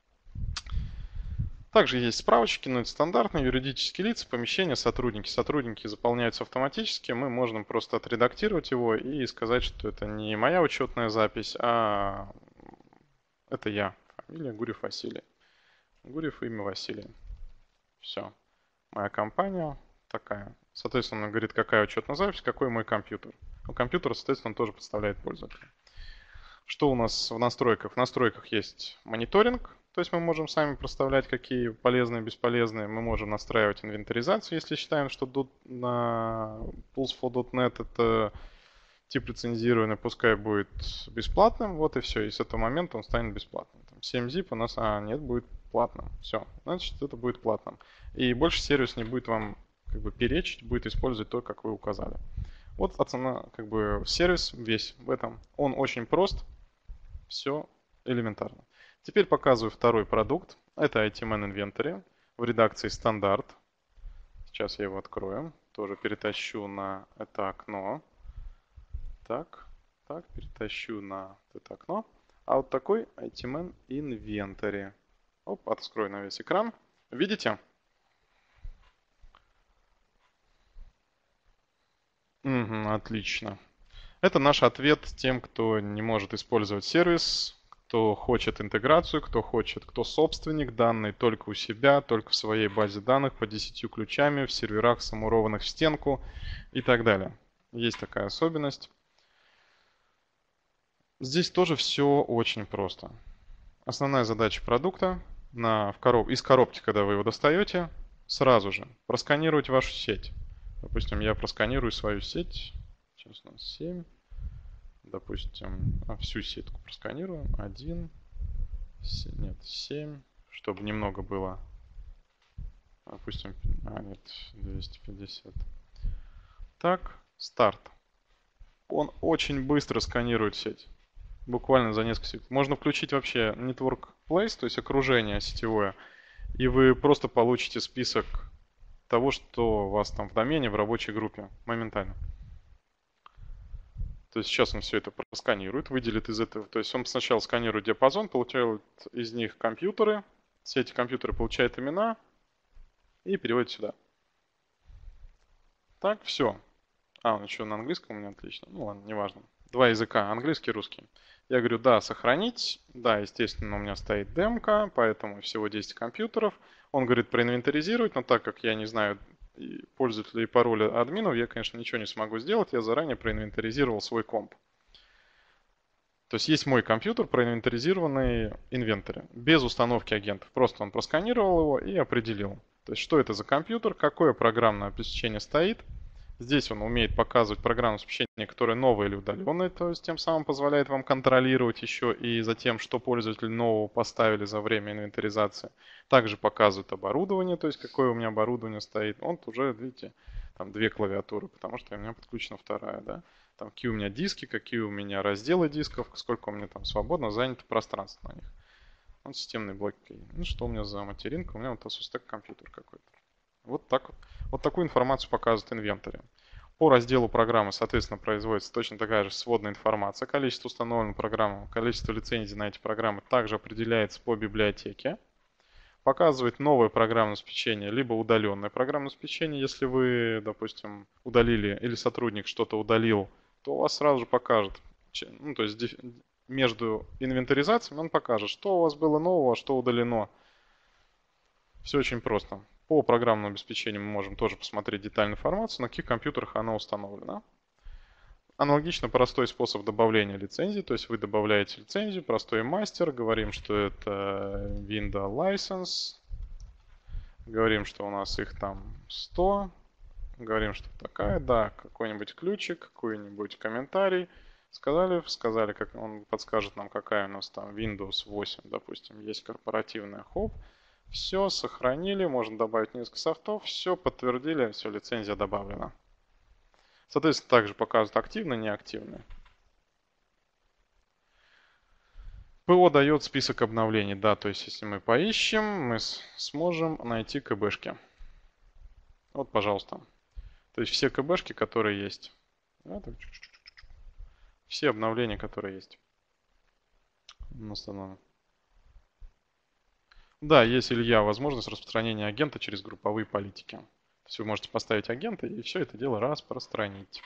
Также есть справочки, но это стандартные юридические лица, помещения, сотрудники. Сотрудники заполняются автоматически, мы можем просто отредактировать его и сказать, что это не моя учетная запись, а это я. Фамилия Гурьев Василий. Гурьев, имя Василий. Все. Моя компания такая. Соответственно, он говорит, какая учетная запись, какой мой компьютер. У компьютера, соответственно, тоже подставляет пользователя. Что у нас в настройках? В настройках есть мониторинг, то есть мы можем сами проставлять, какие полезные, бесполезные. Мы можем настраивать инвентаризацию, если считаем, что на Pulse4.net это тип лицензированный, пускай будет бесплатным. Вот и все. И с этого момента он станет бесплатным. 7-zip у нас, нет, будет платным. Все, значит, это будет платным. И больше сервис не будет вам как бы перечить, будет использовать то, как вы указали. Вот цена, как бы сервис весь в этом. Он очень прост. Все элементарно. Теперь показываю второй продукт. Это ITMN Inventory в редакции стандарт. Сейчас я его открою. Тоже перетащу на это окно. Так, перетащу на это окно. А вот такой ITMN Inventory. Оп, открою на весь экран. Видите? Отлично. Это наш ответ тем, кто не может использовать сервис, кто хочет интеграцию, кто собственник данной только у себя, только в своей базе данных по 10 ключами, в серверах, замурованных в стенку и так далее. Есть такая особенность. Здесь тоже все очень просто. Основная задача продукта из коробки, когда вы его достаете, сразу же просканировать вашу сеть. Допустим, я просканирую свою сеть. Сейчас у нас 7. Допустим, всю сетку просканируем. 1, нет, 7, чтобы немного было. Допустим, нет, 250. Так, старт. Он очень быстро сканирует сеть. Буквально за несколько секунд. Можно включить вообще Network Place, то есть окружение сетевое. И вы просто получите список того, что у вас там в домене, в рабочей группе. Моментально. То есть сейчас он все это просканирует, выделит из этого. То есть он сначала сканирует диапазон, получает из них компьютеры. Все эти компьютеры получают имена и переводит сюда. Так, все. Он еще на английском у меня отлично. Ну ладно, неважно. Два языка, английский и русский. Я говорю, да, сохранить. Да, естественно, у меня стоит демка, поэтому всего 10 компьютеров. Он говорит проинвентаризировать, но так как я не знаю пользователя и пароля админов, я, конечно, ничего не смогу сделать. Я заранее проинвентаризировал свой комп. То есть есть мой компьютер, проинвентаризированный инвентарь, без установки агентов. Просто он просканировал его и определил. То есть что это за компьютер, какое программное обеспечение стоит. Здесь он умеет показывать программное обеспечение, которое новое или удаленное, то есть тем самым позволяет вам контролировать еще и за тем, что пользователи нового поставили за время инвентаризации. Также показывает оборудование, то есть какое у меня оборудование стоит. Он уже, видите, там две клавиатуры, потому что у меня подключена вторая, да. Там какие у меня диски, какие у меня разделы дисков, сколько у меня там свободно занято пространство на них. Вот системные блоки. Ну что у меня за материнка? У меня вот ASUS компьютер какой-то. Вот так вот. Вот такую информацию показывает инвентарь. По разделу программы, соответственно, производится точно такая же сводная информация. Количество установленной программы, количество лицензий на эти программы также определяется по библиотеке. Показывает новое программное обеспечение, либо удаленное программное обеспечение. Если вы, допустим, удалили или сотрудник что-то удалил, то у вас сразу же покажет. Ну, то есть между инвентаризациями он покажет, что у вас было нового, а что удалено. Все очень просто. По программному обеспечению мы можем тоже посмотреть детальную информацию, на каких компьютерах она установлена. Аналогично простой способ добавления лицензий, то есть вы добавляете лицензию, простой мастер, говорим, что это Windows License, говорим, что у нас их там 100, говорим, что такая, да, какой-нибудь ключик, какой-нибудь комментарий. Сказали, как он подскажет нам, какая у нас там Windows 8, допустим, есть корпоративная хоп. Все, сохранили, можно добавить несколько софтов, все, подтвердили, все, лицензия добавлена. Соответственно, также показывают активно, неактивно. ПО дает список обновлений, да, то есть если мы поищем, мы сможем найти КБшки. Вот, пожалуйста. То есть все КБшки, которые есть. Все обновления, которые есть. Да, есть, Илья, возможность распространения агента через групповые политики. То есть вы можете поставить агента и все это дело распространить.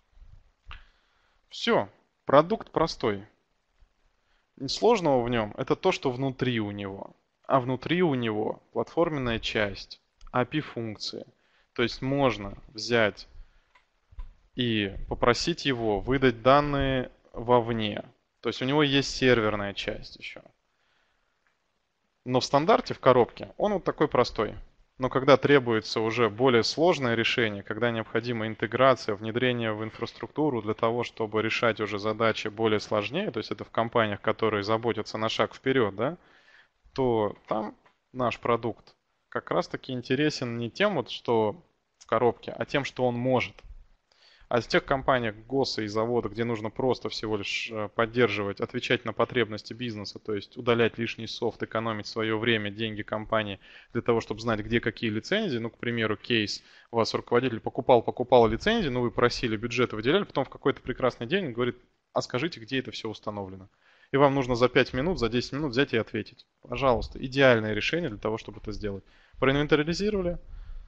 Все, продукт простой. Сложного в нем это то, что внутри у него. А внутри у него платформенная часть, API-функции. То есть можно взять и попросить его выдать данные вовне. То есть у него есть серверная часть еще. Но в стандарте, в коробке, он вот такой простой. Но когда требуется уже более сложное решение, когда необходима интеграция, внедрение в инфраструктуру для того, чтобы решать уже задачи более сложнее, то есть это в компаниях, которые заботятся на шаг вперед, да, то там наш продукт как раз таки интересен не тем, вот, что в коробке, а тем, что он может. А в тех компаниях ГОСа и завода, где нужно просто всего лишь поддерживать, отвечать на потребности бизнеса, то есть удалять лишний софт, экономить свое время, деньги компании для того, чтобы знать, где какие лицензии. Ну, к примеру, кейс, у вас руководитель покупал лицензии, но вы просили бюджеты, выделяли, потом в какой-то прекрасный день он говорит, а скажите, где это все установлено. И вам нужно за 5 минут, за 10 минут взять и ответить. Пожалуйста, идеальное решение для того, чтобы это сделать. Проинвентаризировали.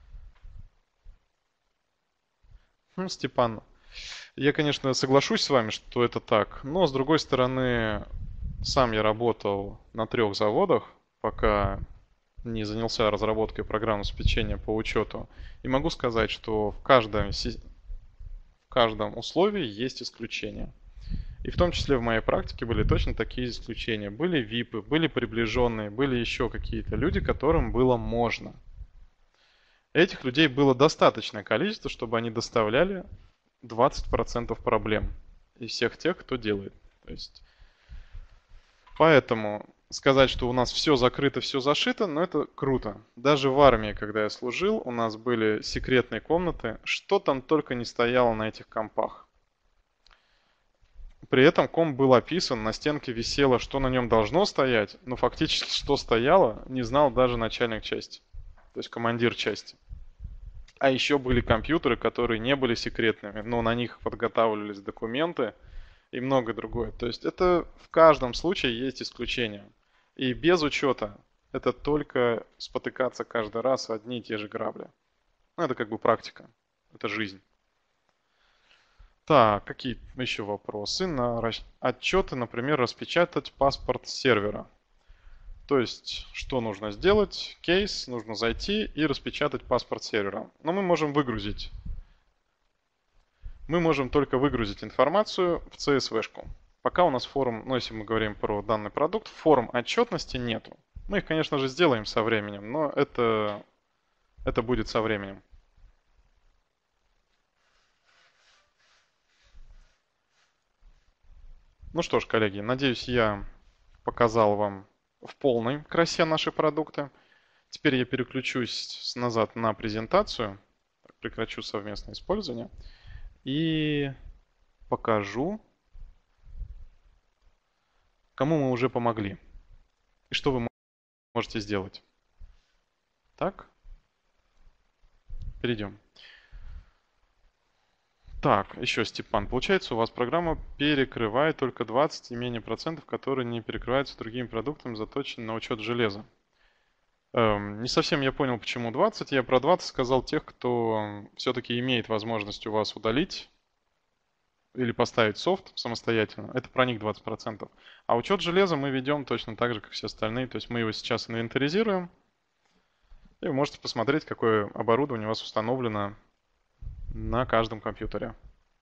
Степан, я, конечно, соглашусь с вами, что это так, но с другой стороны, сам я работал на 3 заводах, пока не занялся разработкой программного обеспечения по учету. И могу сказать, что в каждом условии есть исключения. И в том числе в моей практике были точно такие исключения. Были ВИПы, были приближенные, были еще какие-то люди, которым было можно. Этих людей было достаточное количество, чтобы они доставляли 20% проблем из всех тех, кто делает. То есть, поэтому сказать, что у нас все закрыто, все зашито, но это круто. Даже в армии, когда я служил, у нас были секретные комнаты, что там только не стояло на этих компах. При этом комп был описан, на стенке висело, что на нем должно стоять, но фактически что стояло, не знал даже начальник части. То есть командир части. А еще были компьютеры, которые не были секретными, но на них подготавливались документы и многое другое. То есть это в каждом случае есть исключения. И без учета это только спотыкаться каждый раз о одни и те же грабли. Ну, это как бы практика. Это жизнь. Так, какие еще вопросы? На отчеты, например, распечатать паспорт сервера. То есть, что нужно сделать? Кейс, нужно зайти и распечатать паспорт сервера. Но мы можем выгрузить. Мы можем только выгрузить информацию в CSV-шку. Пока у нас форм, ну если мы говорим про данный продукт, форм отчетности нету. Мы их, конечно же, сделаем со временем, но это будет со временем. Ну что ж, коллеги, надеюсь, я показал вам в полной красе наши продукты. Теперь я переключусь назад на презентацию, прекращу совместное использование и покажу, кому мы уже помогли и что вы можете сделать. Так, перейдем. Так, еще Степан. Получается, у вас программа перекрывает только 20 и менее процентов, которые не перекрываются другими продуктами, заточенными на учет железа. Не совсем я понял, почему 20. Я про 20 сказал тех, кто все-таки имеет возможность у вас удалить или поставить софт самостоятельно. Это про них 20%. А учет железа мы ведем точно так же, как все остальные. То есть мы его сейчас инвентаризируем. И вы можете посмотреть, какое оборудование у вас установлено на каждом компьютере.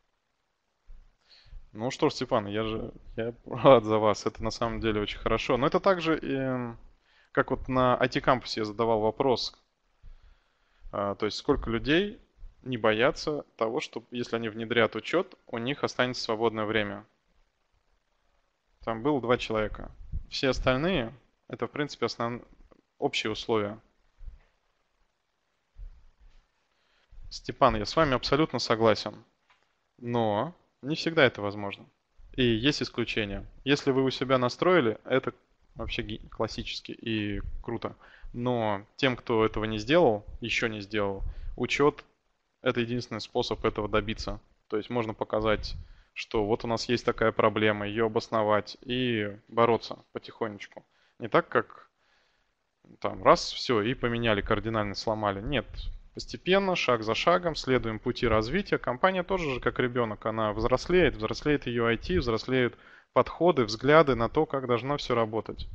Ну что ж, Степан, я рад за вас. Это на самом деле очень хорошо. Но это также, как вот на IT-кампусе я задавал вопрос. То есть сколько людей не боятся того, что если они внедрят учет, у них останется свободное время. Там было 2 человека. Все остальные, это в принципе общие условия. Степан, я с вами абсолютно согласен. Но не всегда это возможно. И есть исключения. Если вы у себя настроили, это вообще классически и круто. Но тем, кто этого не сделал, еще не сделал, учет – это единственный способ этого добиться. То есть можно показать, что вот у нас есть такая проблема, ее обосновать и бороться потихонечку. Не так, как там раз, все, и поменяли, кардинально сломали. Нет, постепенно, шаг за шагом, следуем пути развития. Компания тоже же как ребенок, она взрослеет ее IT, взрослеют подходы, взгляды на то, как должно все работать.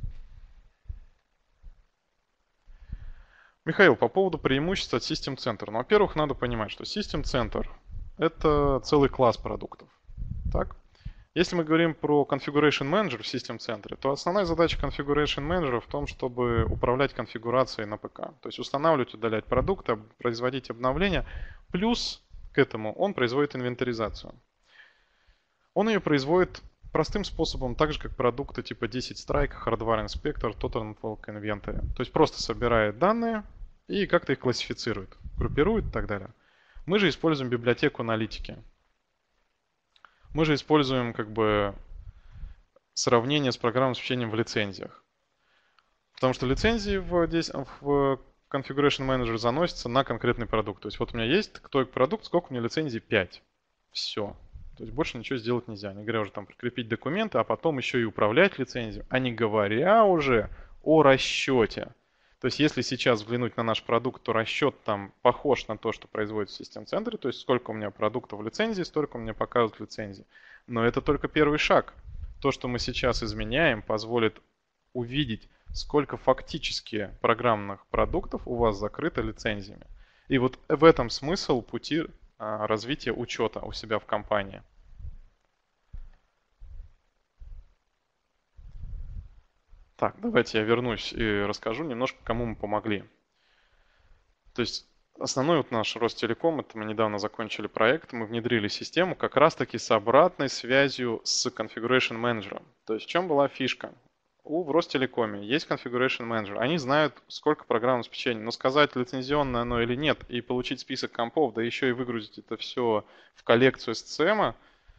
Михаил, по поводу преимуществ от System Center. Ну, во-первых, надо понимать, что System Center – это целый класс продуктов. Так? Если мы говорим про Configuration Manager в System Center, то основная задача Configuration Manager в том, чтобы управлять конфигурацией на ПК. То есть устанавливать, удалять продукты, производить обновления. Плюс к этому он производит инвентаризацию. Он ее производит простым способом, так же как продукты типа 10 Strike, Hardware Inspector, Total Network Inventory. То есть просто собирает данные и как-то их классифицирует, группирует и так далее. Мы же используем библиотеку аналитики. Мы же используем как бы сравнение с программным обеспечением в лицензиях. Потому что лицензии в Configuration Manager заносятся на конкретный продукт. То есть вот у меня есть такой продукт, сколько у меня лицензий? 5. Все. То есть больше ничего сделать нельзя. Не говоря уже там прикрепить документы, а потом еще и управлять лицензией, а не говоря уже о расчете. То есть если сейчас взглянуть на наш продукт, то расчет там похож на то, что производится в System Center. То есть сколько у меня продуктов в лицензии, столько у меня показывают лицензии. Но это только первый шаг. То, что мы сейчас изменяем, позволит увидеть, сколько фактически программных продуктов у вас закрыто лицензиями. И вот в этом смысл пути развития учета у себя в компании. Так, давайте я вернусь и расскажу немножко, кому мы помогли. То есть основной вот наш Ростелеком, это мы недавно закончили проект, мы внедрили систему как раз-таки с обратной связью с Configuration Manager. То есть в чем была фишка? В Ростелекоме есть Configuration Manager. Они знают, сколько программного обеспечения. Но сказать, лицензионное оно или нет, и получить список компов, да еще и выгрузить это все в коллекцию SCCM,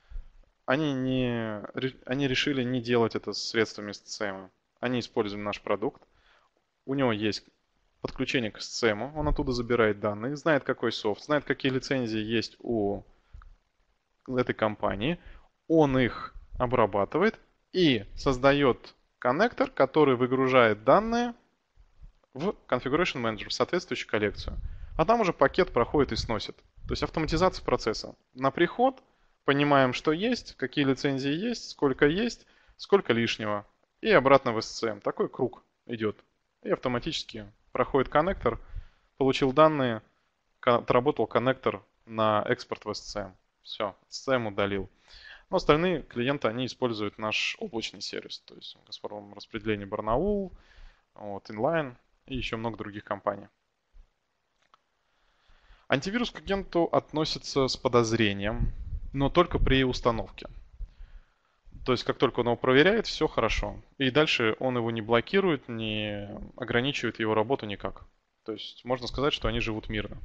они решили не делать это средствами SCCM. Они используют наш продукт. У него есть подключение к SCM, он оттуда забирает данные, знает, какой софт, знает, какие лицензии есть у этой компании, он их обрабатывает и создает коннектор, который выгружает данные в Configuration Manager, в соответствующую коллекцию. А там уже пакет проходит и сносит. То есть автоматизация процесса. На приход понимаем, что есть, какие лицензии есть, сколько лишнего. И обратно в SCM. Такой круг идет. И автоматически проходит коннектор, получил данные, отработал коннектор на экспорт в SCM. Все, SCM удалил. Но остальные клиенты, они используют наш облачный сервис. То есть Газпром распределение Барнаул, вот, Inline и еще много других компаний. Антивирус к агенту относится с подозрением, но только при установке. То есть, как только он его проверяет, все хорошо. И дальше он его не блокирует, не ограничивает его работу никак. То есть, можно сказать, что они живут мирно.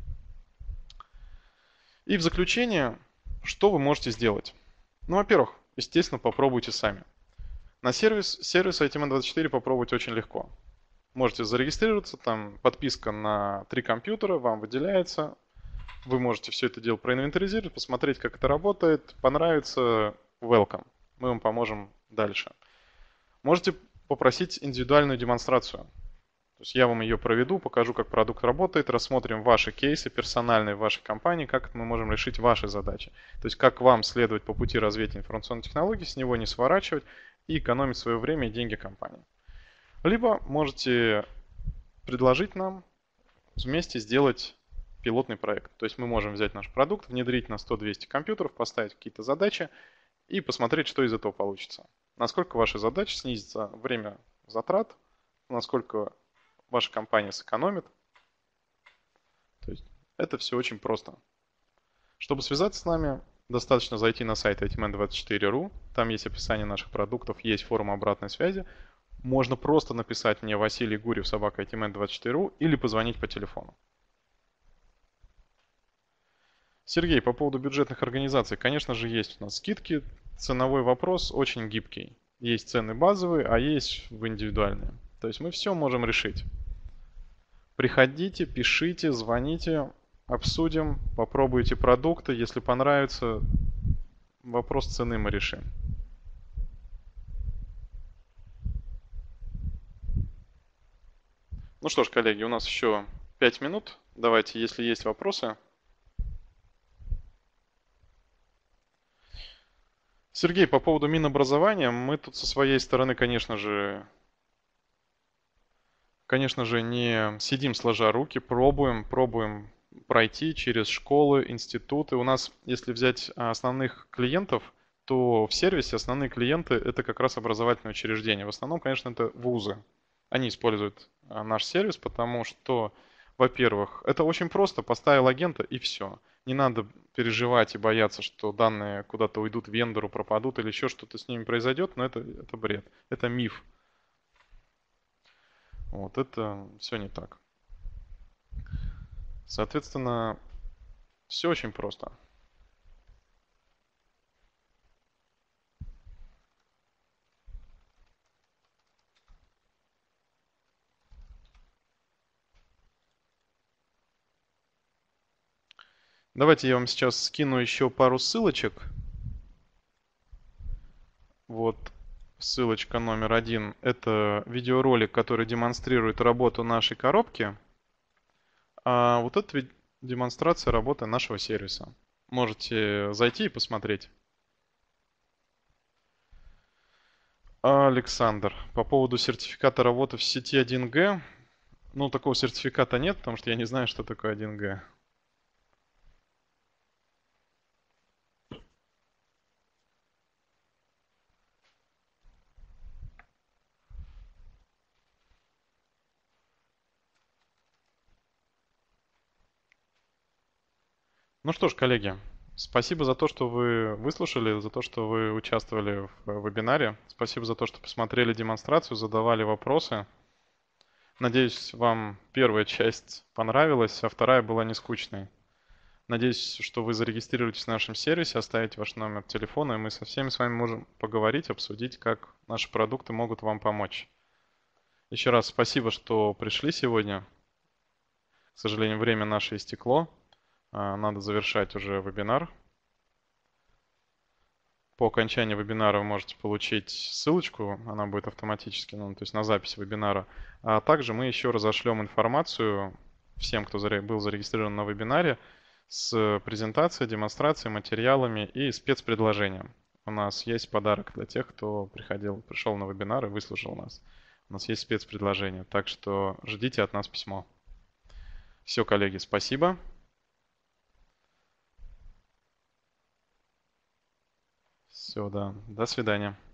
И в заключение, что вы можете сделать? Ну, во-первых, естественно, попробуйте сами. На сервис ITMN24 попробовать очень легко. Можете зарегистрироваться, там подписка на 3 компьютера, вам выделяется. Вы можете все это дело проинвентаризировать, посмотреть, как это работает. Понравится, welcome. Мы вам поможем дальше. Можете попросить индивидуальную демонстрацию. То есть я вам ее проведу, покажу, как продукт работает, рассмотрим ваши кейсы персональные в вашей компании, как мы можем решить ваши задачи. То есть как вам следовать по пути развития информационных технологий, с него не сворачивать и экономить свое время и деньги компании. Либо можете предложить нам вместе сделать пилотный проект. То есть мы можем взять наш продукт, внедрить на 100-200 компьютеров, поставить какие-то задачи и посмотреть, что из этого получится. Насколько ваши задачи снизится время затрат, насколько ваша компания сэкономит. То есть это все очень просто. Чтобы связаться с нами, достаточно зайти на сайт itman24.ru. Там есть описание наших продуктов, есть форум обратной связи. Можно просто написать мне Василий Гурьев, собака itman24.ru или позвонить по телефону. Сергей, по поводу бюджетных организаций, конечно же, есть у нас скидки. Ценовой вопрос очень гибкий. Есть цены базовые, а есть в индивидуальные. То есть мы все можем решить. Приходите, пишите, звоните, обсудим, попробуйте продукты. Если понравится, вопрос цены мы решим. Ну что ж, коллеги, у нас еще 5 минут. Давайте, если есть вопросы. Сергей, по поводу Минобразования, мы тут со своей стороны, конечно же, не сидим сложа руки, пробуем пройти через школы, институты. У нас, если взять основных клиентов, то в сервисе основные клиенты это как раз образовательные учреждения. В основном, конечно, это вузы. Они используют наш сервис, потому что, во-первых, это очень просто, поставил агента и все. Не надо переживать и бояться, что данные куда-то уйдут вендору, пропадут или еще что-то с ними произойдет, но это бред, это миф. Вот это все не так. Соответственно, все очень просто. Давайте я вам сейчас скину еще пару ссылочек. Вот ссылочка номер 1. Это видеоролик, который демонстрирует работу нашей коробки. А вот это демонстрация работы нашего сервиса. Можете зайти и посмотреть. Александр, по поводу сертификата работы в сети 1G. Ну, такого сертификата нет, потому что я не знаю, что такое 1G. Ну что ж, коллеги, спасибо за то, что вы выслушали, за то, что вы участвовали в вебинаре. Спасибо за то, что посмотрели демонстрацию, задавали вопросы. Надеюсь, вам первая часть понравилась, а вторая была не скучной. Надеюсь, что вы зарегистрируетесь в нашем сервисе, оставите ваш номер телефона, и мы со всеми с вами можем поговорить, обсудить, как наши продукты могут вам помочь. Еще раз спасибо, что пришли сегодня. сожалению, время наше истекло. Надо завершать уже вебинар. По окончании вебинара вы можете получить ссылочку, она будет автоматически, ну, то есть на запись вебинара. А также мы еще разошлем информацию всем, кто был зарегистрирован на вебинаре, с презентацией, демонстрацией, материалами и спецпредложением. У нас есть подарок для тех, кто пришел на вебинар и выслушал нас. У нас есть спецпредложение, так что ждите от нас письмо. Все, коллеги, спасибо. Все, да. До свидания.